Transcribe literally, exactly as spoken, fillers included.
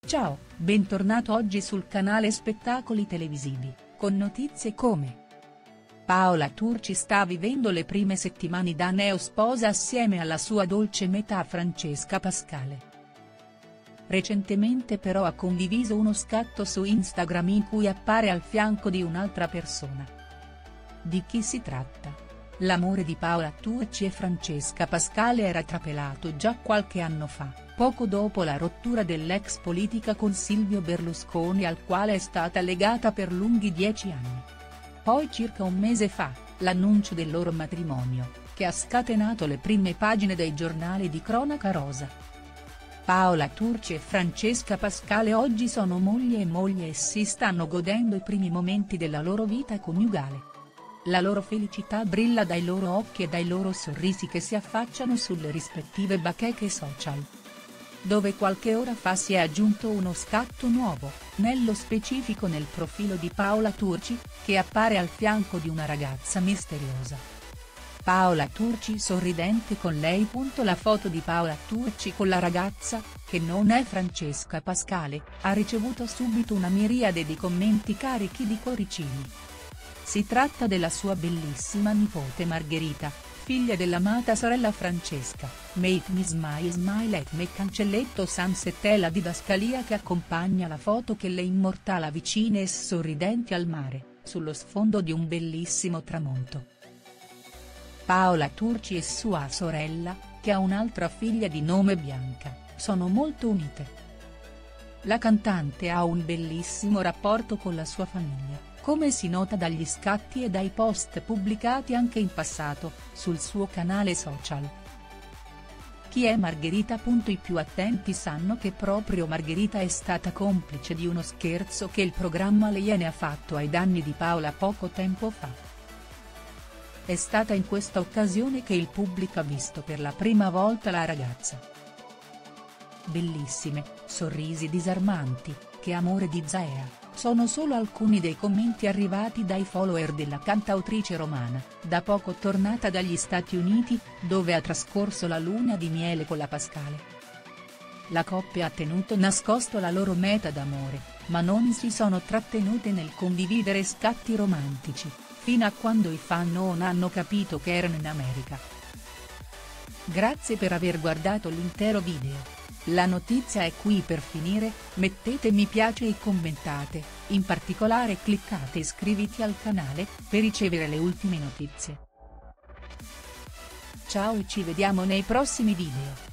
Ciao, bentornato oggi sul canale Spettacoli Televisivi, con notizie come: Paola Turci sta vivendo le prime settimane da neosposa assieme alla sua dolce metà Francesca Pascale. Recentemente però ha condiviso uno scatto su Instagram in cui appare al fianco di un'altra persona. Di chi si tratta? L'amore di Paola Turci e Francesca Pascale era trapelato già qualche anno fa, poco dopo la rottura dell'ex politica con Silvio Berlusconi al quale è stata legata per lunghi dieci anni. Poi circa un mese fa, l'annuncio del loro matrimonio, che ha scatenato le prime pagine dei giornali di cronaca rosa. Paola Turci e Francesca Pascale oggi sono moglie e moglie e si stanno godendo i primi momenti della loro vita coniugale. La loro felicità brilla dai loro occhi e dai loro sorrisi che si affacciano sulle rispettive bacheche social. Dove qualche ora fa si è aggiunto uno scatto nuovo, nello specifico nel profilo di Paola Turci, che appare al fianco di una ragazza misteriosa. Paola Turci sorridente con lei. La foto di Paola Turci con la ragazza, che non è Francesca Pascale, ha ricevuto subito una miriade di commenti carichi di cuoricini. Si tratta della sua bellissima nipote Margherita, figlia dell'amata sorella Francesca, Make Me Smile Smile at Me cancelletto Sunset è la didascalia che accompagna la foto che le immortala vicine e sorridenti al mare, sullo sfondo di un bellissimo tramonto. Paola Turci e sua sorella, che ha un'altra figlia di nome Bianca, sono molto unite. La cantante ha un bellissimo rapporto con la sua famiglia, come si nota dagli scatti e dai post pubblicati anche in passato, sul suo canale social. Chi è Margherita? I più attenti sanno che proprio Margherita è stata complice di uno scherzo che il programma Le Iene ha fatto ai danni di Paola poco tempo fa. È stata in questa occasione che il pubblico ha visto per la prima volta la ragazza. Bellissime, sorrisi disarmanti, che amore di Zaea, sono solo alcuni dei commenti arrivati dai follower della cantautrice romana, da poco tornata dagli Stati Uniti, dove ha trascorso la luna di miele con la Pascale. La coppia ha tenuto nascosto la loro meta d'amore, ma non si sono trattenute nel condividere scatti romantici, fino a quando i fan non hanno capito che erano in America. Grazie per aver guardato l'intero video. La notizia è qui per finire, mettete mi piace e commentate, in particolare cliccate iscriviti al canale, per ricevere le ultime notizie. Ciao e ci vediamo nei prossimi video.